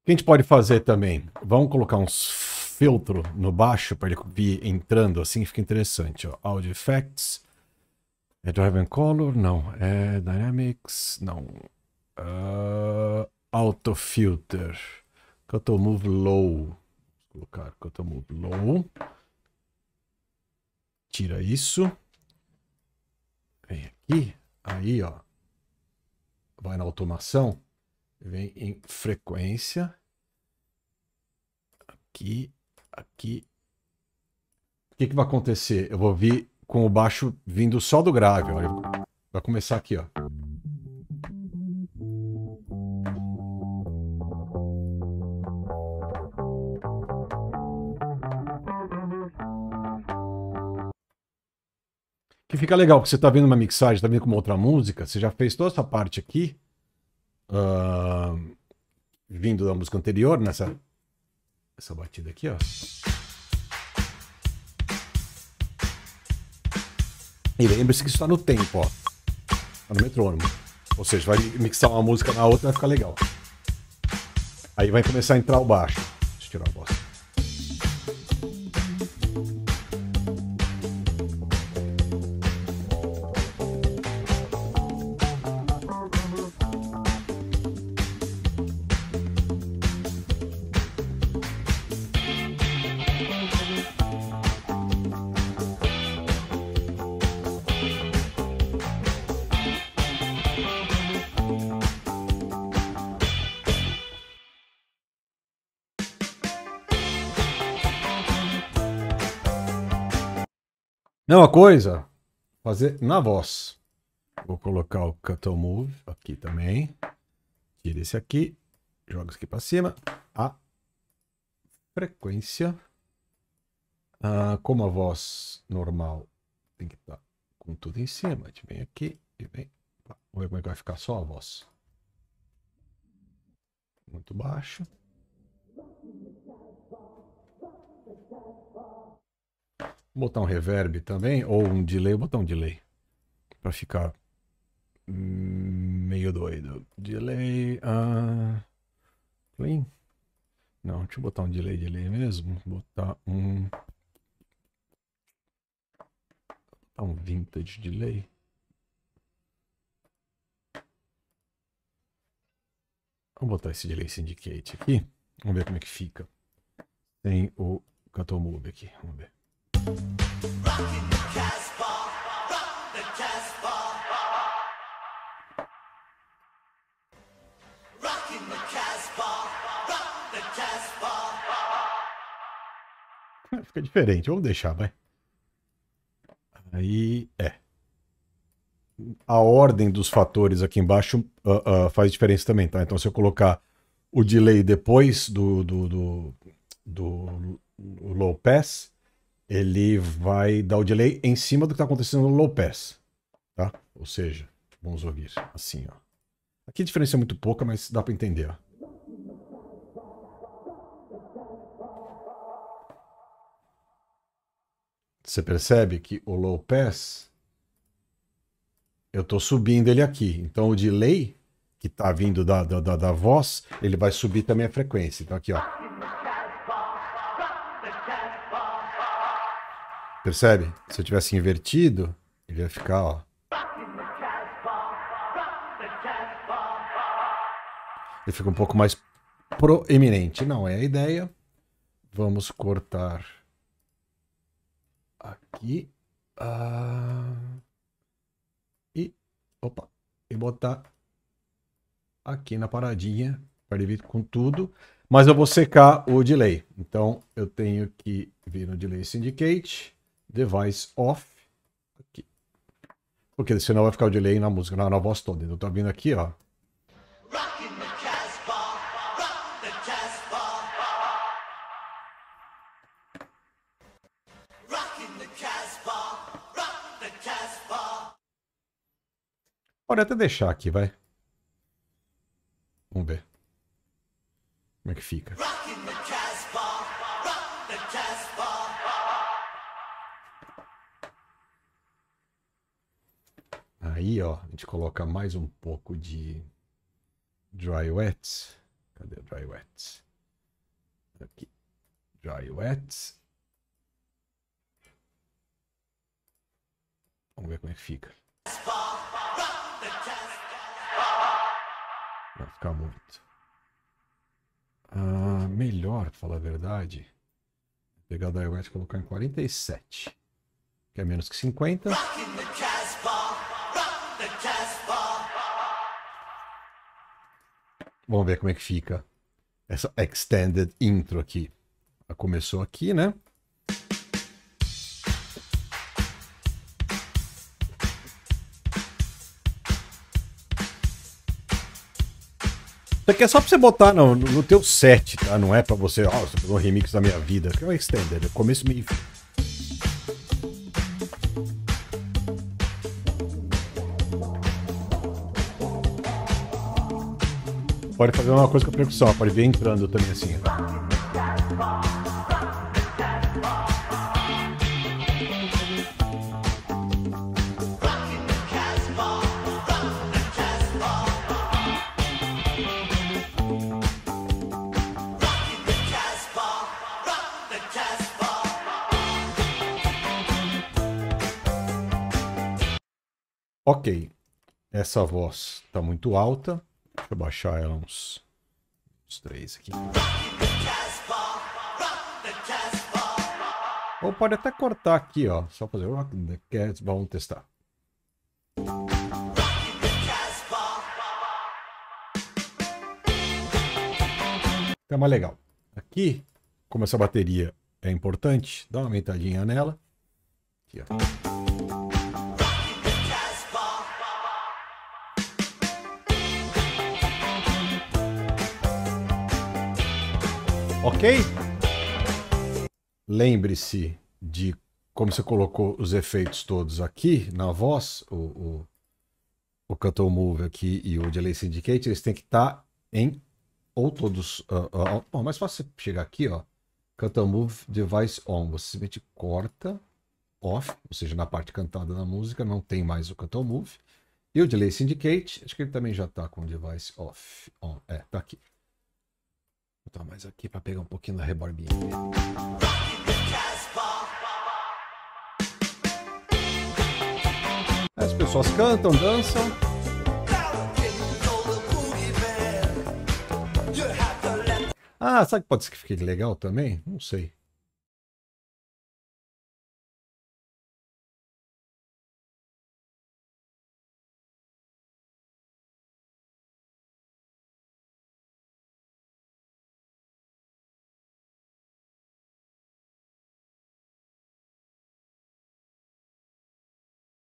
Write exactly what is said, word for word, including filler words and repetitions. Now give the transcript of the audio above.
que a gente pode fazer também? Vamos colocar uns filtros no baixo para ele vir entrando assim, fica interessante. Ó. Audio Effects. É Drive and Color? Não. É Dynamics? Não. Uh, Auto Filter. Cutter Move Low. Vou colocar Cutter Move Low. Tira isso. Vem aqui. Aí, ó. Vai na automação. Vem em frequência. Aqui, aqui. O que, que vai acontecer? Eu vou vir com o baixo vindo só do grave. Olha. Vai começar aqui, ó. Que fica legal, porque você tá vendo uma mixagem, tá vendo com uma outra música, você já fez toda essa parte aqui, uh, vindo da música anterior, nessa essa batida aqui, ó. E lembre-se que isso tá no tempo, ó. Tá no metrônomo. Ou seja, vai mixar uma música na outra, vai ficar legal. Aí vai começar a entrar o baixo. Deixa eu tirar a voz. Mesma coisa, fazer na voz. Vou colocar o Cutter Move aqui também. Tira esse aqui, joga isso aqui para cima. A frequência. Ah, como a voz normal tem que estar com tudo em cima, a gente vem aqui e vem. Vamos ver como é que vai ficar só a voz. Muito baixo. Vou botar um reverb também, ou um delay, vou botar um delay. Para ficar meio doido. Delay. Uh, clean. Não, deixa eu botar um delay, delay mesmo. Botar um. Botar um vintage delay. Vamos botar esse delay syndicate aqui. Vamos ver como é que fica. Tem o Cutter Move aqui. Vamos ver. Fica diferente, vamos deixar, vai. Aí, é. A ordem dos fatores aqui embaixo uh, uh, faz diferença também, tá? Então, se eu colocar o delay depois do, do, do, do low pass, ele vai dar o delay em cima do que está acontecendo no low pass, tá? Ou seja, vamos ouvir assim, ó. Aqui a diferença é muito pouca, mas dá para entender, ó. Você percebe que o low pass, eu estou subindo ele aqui. Então o delay que está vindo da, da, da, da voz, ele vai subir também a frequência. Então aqui, ó. Percebe? Se eu tivesse invertido, ele ia ficar, ó. Ele fica um pouco mais proeminente. Não é a ideia. Vamos cortar aqui. Uh, e, opa, e botar aqui na paradinha para ele vir com tudo. Mas eu vou secar o delay. Então eu tenho que vir no Delay Syndicate, Device Off. Aqui. Porque senão vai ficar o delay na música, na, na voz toda. Então eu tô vindo aqui, ó. Pode até deixar aqui, vai. Vamos ver. Como é que fica. Aí, ó, a gente coloca mais um pouco de dry wet. Cadê o dry Dry Wet. Aqui. Dry Wet. Vamos ver como é que fica. Vai ficar muito. Ah, melhor, pra falar a verdade. Pegar o Dry Wet e colocar em quarenta e sete. Que é menos que cinquenta. Vamos ver como é que fica essa extended intro aqui. Ela começou aqui, né? Isso aqui é só pra você botar no, no teu set, tá? Não é pra você, ó, oh, você pegou um remix da minha vida. Que é o extended, é começo, meio e fim. Pode fazer uma coisa com a percussão, pode ver entrando também assim. Ok, essa voz tá muito alta. Deixa eu baixar ela uns, uns três aqui. Ou pode até cortar aqui, ó. Só fazer Rock the Casbah. Vamos testar. Tá mais legal. Aqui, como essa bateria é importante, dá uma aumentadinha nela. Aqui, ó. Ok? Lembre-se de como você colocou os efeitos todos aqui na voz, o, o, o Cut Move aqui e o Delay Syndicate, eles têm que estar em ou todos. Uh, uh, uh, mais fácil você chegar aqui, ó. Cut Move Device On. Você simplesmente corta off, ou seja, na parte cantada da música não tem mais o Cut Move. E o Delay Syndicate, acho que ele também já está com o Device Off. On. É, tá aqui. Vou botar mais aqui para pegar um pouquinho da rebarbinha. As pessoas cantam, dançam. Ah, sabe que pode ser que fique legal também? Não sei.